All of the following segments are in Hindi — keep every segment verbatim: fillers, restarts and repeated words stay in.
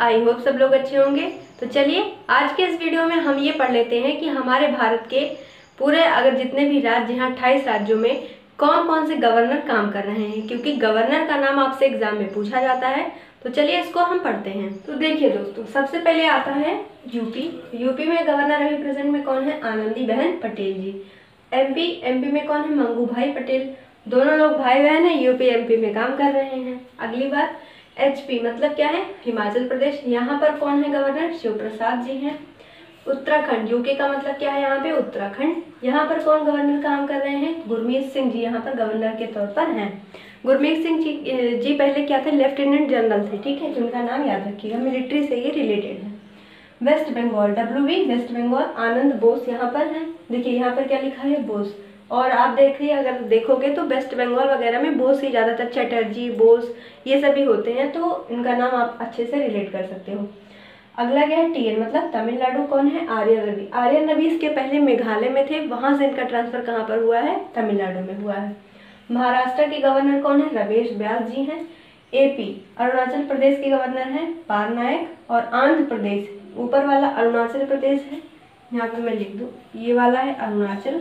आई होप सब लोग अच्छे होंगे। तो चलिए आज के इस वीडियो में हम ये पढ़ लेते हैं कि हमारे भारत के पूरे अगर जितने भी राज्य हैं अट्ठाईस राज्यों में कौन कौन से गवर्नर काम कर रहे हैं, क्योंकि गवर्नर का नाम आपसे एग्जाम में पूछा जाता है। तो चलिए इसको हम पढ़ते हैं। तो देखिए दोस्तों, सबसे पहले आता है यूपी। यूपी में गवर्नर अभी प्रेजेंट में कौन है? आनंदीबेन पटेल जी। एमपी एमपी में कौन है? मंगू भाई पटेल। दोनों लोग भाई बहन हैं, यूपी एमपी में काम कर रहे हैं। अगली बात एचपी मतलब क्या है? हिमाचल प्रदेश। यहाँ पर कौन है गवर्नर? शिव प्रसाद जी हैं। उत्तराखंड यूके का मतलब क्या है? यहाँ पे उत्तराखंड। यहाँ पर कौन गवर्नर काम कर रहे हैं? गुरमीत सिंह जी यहाँ पर गवर्नर के तौर पर हैं। गुरमीत सिंह जी जी पहले क्या थे? लेफ्टिनेंट जनरल थे, ठीक है, जिनका नाम याद रखिएगा, मिलिट्री से ये रिलेटेड है। West Bengal W B West Bengal Anand Bose यहाँ पर हैं। देखिए यहाँ पर क्या लिखा है? बोस। और आप देखिए, अगर देखोगे तो वेस्ट बंगाल वगैरह में बोस ही ज़्यादातर, चटर्जी, बोस ये सभी होते हैं, तो इनका नाम आप अच्छे से रिलेट कर सकते हो। अगला क्या है? टीएन मतलब तमिलनाडु। कौन है? आर्यन रवि। आर्यन रवि इसके पहले मेघालय में थे, वहाँ से इनका ट्रांसफर कहाँ पर हुआ है? तमिलनाडु में हुआ है। महाराष्ट्र के गवर्नर कौन है? रमेश व्यास जी हैं। एपी अरुणाचल प्रदेश के गवर्नर हैं पारनायक। और आंध्र प्रदेश, ऊपर वाला अरुणाचल प्रदेश है, यहाँ पर मैं लिख दूँ, ये वाला है अरुणाचल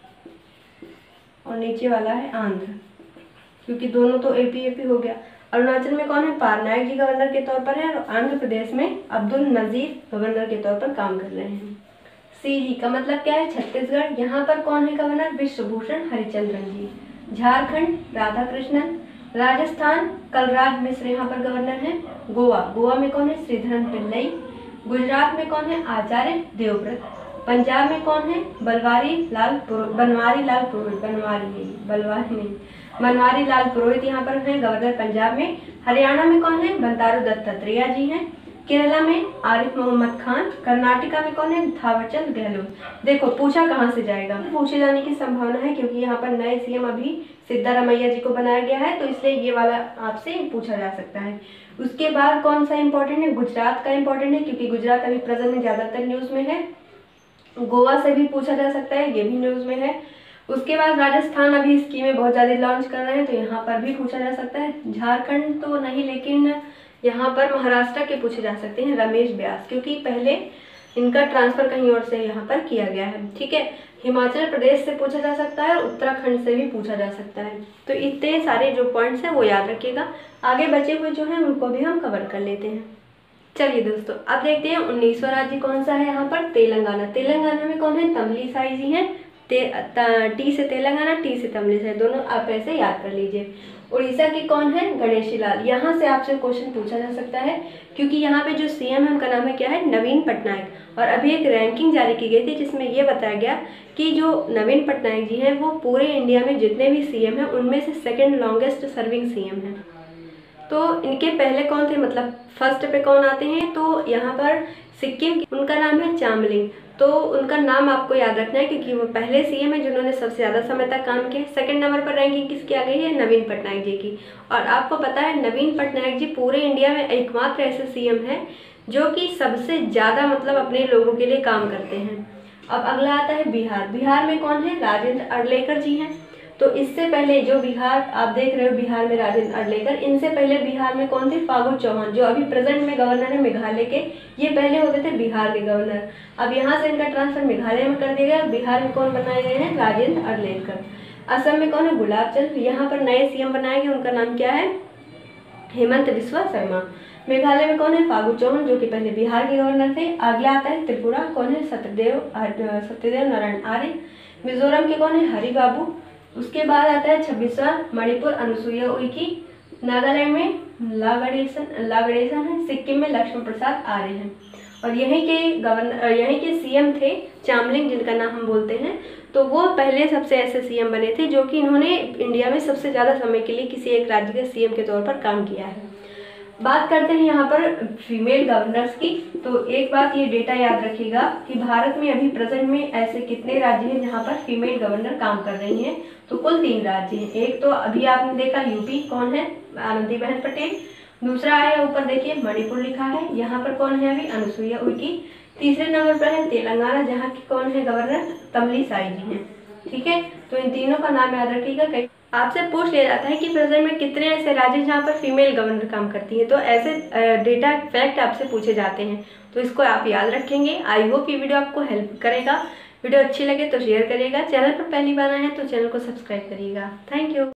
और नीचे वाला है आंध्र, क्योंकि दोनों तो एपी एपी हो गया। अरुणाचल में कौन है? पारनायक जी गवर्नर के तौर पर है। और आंध्र प्रदेश में अब्दुल नजीर गवर्नर के तौर पर काम कर रहे हैं। सीजी का मतलब क्या है? छत्तीसगढ़। यहाँ पर कौन है गवर्नर? विश्वभूषण हरिचंद्रन जी। झारखंड राधाकृष्णन। राजस्थान कलराज मिश्र यहाँ पर गवर्नर हैं। गोवा गोवा में कौन है? श्रीधरन पिल्लई। गुजरात में कौन है? आचार्य देवव्रत। पंजाब में कौन है? बलवारी लाल पुरोहित बनवारी लाल पुरोहित बनवारी नहीं बलवारी नहीं बनवारी लाल पुरोहित यहाँ पर हैं गवर्नर पंजाब में। हरियाणा में कौन है? बंडारू दत्तात्रेय जी हैं। केरला में आरिफ मोहम्मद खान। कर्नाटका में कौन है? थावरचंद गहलोत। देखो पूछा कहाँ से जाएगा, पूछे जाने की संभावना है, क्योंकि यहाँ पर नए सीएम अभी सिद्धारमैया जी को बनाया गया है, तो इसलिए ये वाला आपसे पूछा जा सकता है। उसके बाद कौन सा इंपॉर्टेंट है? गुजरात का इंपॉर्टेंट है, क्योंकि गुजरात अभी प्रेजेंट में ज्यादातर न्यूज में है। गोवा से भी पूछा जा सकता है, ये भी न्यूज में है। उसके बाद राजस्थान अभी स्कीमें बहुत ज़्यादा लॉन्च कर रहे हैं, तो यहाँ पर भी पूछा जा सकता है। झारखंड तो नहीं, लेकिन यहाँ पर महाराष्ट्र के पूछे जा सकते हैं, रमेश व्यास, क्योंकि पहले इनका ट्रांसफर कहीं और से यहाँ पर किया गया है, ठीक है। हिमाचल प्रदेश से पूछा जा सकता है और उत्तराखंड से भी पूछा जा सकता है। तो इतने सारे जो पॉइंट्स हैं वो याद रखिएगा। आगे बचे हुए जो हैं उनको भी हम कवर कर लेते हैं। चलिए दोस्तों, अब देखते हैं उन्नीसवां राज्य कौन सा है यहाँ पर? तेलंगाना। तेलंगाना में कौन है? तमिलिसाई जी हैं। ते, टी से तेलंगाना, टी से तमिलिसाई, दोनों आप ऐसे याद कर लीजिए। उड़ीसा की कौन है? गणेशी लाल। यहाँ से आपसे क्वेश्चन पूछा जा सकता है, क्योंकि यहाँ पे जो सीएम है उनका नाम है क्या है? नवीन पटनायक। और अभी एक रैंकिंग जारी की गई थी जिसमें ये बताया गया कि जो नवीन पटनायक जी हैं वो पूरे इंडिया में जितने भी सीएम हैं उनमें से सेकेंड लॉन्गेस्ट सर्विंग सीएम हैं। तो इनके पहले कौन थे, मतलब फर्स्ट पे कौन आते हैं? तो यहाँ पर सिक्किम, उनका नाम है चामलिंग। तो उनका नाम आपको याद रखना है, क्योंकि वो पहले सीएम है जिन्होंने सबसे ज़्यादा समय तक काम किया। सेकंड नंबर पर रैंकिंग किसकी आ गई है? नवीन पटनायक जी की। और आपको पता है नवीन पटनायक जी पूरे इंडिया में एकमात्र ऐसे सीएम हैं जो कि सबसे ज़्यादा मतलब अपने लोगों के लिए काम करते हैं। अब अगला आता है बिहार। बिहार में कौन है? राजेंद्र अड़लेकर जी हैं। तो इससे पहले जो बिहार आप देख रहे हो, बिहार में राजेंद्र अड़लेकर, इनसे पहले बिहार में कौन थे? फागू चौहान, जो अभी प्रेजेंट में गवर्नर है मेघालय के। ये पहले होते थे बिहार के गवर्नर। अब यहाँ से इनका ट्रांसफर मेघालय में कर दिया गया। बिहार में कौन बनाए गए हैं? राजेंद्र अड़लेकर। असम में कौन है? गुलाब चंद। यहाँ पर नए सीएम बनाए गए, उनका नाम क्या है? हेमंत बिस्वा शर्मा। मेघालय में कौन है? फागू चौहान, जो कि पहले बिहार के गवर्नर थे। अगला आता है त्रिपुरा, कौन है? सत्यदेव सत्यदेव नारायण आर्य। मिजोरम के कौन है? हरि बाबू। उसके बाद आता है छब्बीसवां मणिपुर, अनुसुईया उइके। नागालैंड में लागड़ेसन लागड़ेसन है। सिक्किम में लक्ष्मण प्रसाद आर्य हैं। और यहीं के गवर्नर, यहीं के सीएम थे चामलिंग, जिनका नाम हम बोलते हैं। तो वो पहले सबसे ऐसे सीएम बने थे जो कि इन्होंने इंडिया में सबसे ज़्यादा समय के लिए किसी एक राज्य के सीएम के तौर पर काम किया है। बात करते हैं यहाँ पर फीमेल गवर्नर्स की। तो एक बात ये डेटा याद रखिएगा कि भारत में अभी प्रेजेंट में ऐसे कितने राज्य हैं जहाँ पर फीमेल गवर्नर काम कर रही हैं? तो कुल तीन राज्य हैं। एक तो अभी आपने देखा यूपी, कौन है? आनंदीबेन पटेल। दूसरा आया ऊपर देखिए मणिपुर लिखा है, यहाँ पर कौन है? अभी अनुसुईया उइके। तीसरे नंबर पर है तेलंगाना, जहाँ की कौन है गवर्नर? तमिलिसाई जी हैं। ठीक है, तो इन तीनों का नाम याद रखिएगा। कई आपसे पूछ लिया जाता है कि प्रेजेंट में कितने ऐसे राज्य जहाँ पर फीमेल गवर्नर काम करती हैं, तो ऐसे डेटा फैक्ट आपसे पूछे जाते हैं, तो इसको आप याद रखेंगे। आई होप ये वीडियो आपको हेल्प करेगा। वीडियो अच्छी लगे तो शेयर करिएगा। चैनल पर पहली बार आए हैं तो चैनल को सब्सक्राइब करिएगा। Thank you.